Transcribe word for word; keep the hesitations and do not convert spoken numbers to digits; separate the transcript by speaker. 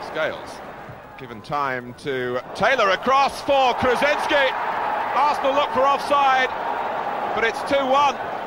Speaker 1: scales. Given time to tailor a cross for Kruszyński. Arsenal look for offside, but it's two one.